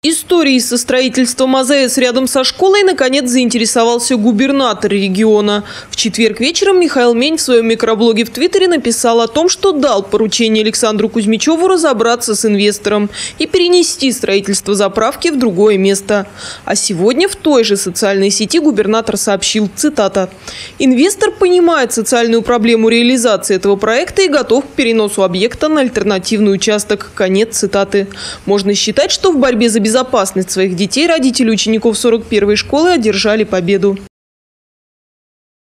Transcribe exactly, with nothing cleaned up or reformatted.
Историей со строительством АЗС рядом со школой наконец заинтересовался губернатор региона. В четверг вечером Михаил Мень в своем микроблоге в Твиттере написал о том, что дал поручение Александру Кузьмичеву разобраться с инвестором и перенести строительство заправки в другое место. А сегодня в той же социальной сети губернатор сообщил, цитата: «Инвестор понимает социальную проблему реализации этого проекта и готов к переносу объекта на альтернативный участок». Конец цитаты. Можно считать, что в борьбе за безопасность своих детей родители учеников сорок первой школы одержали победу.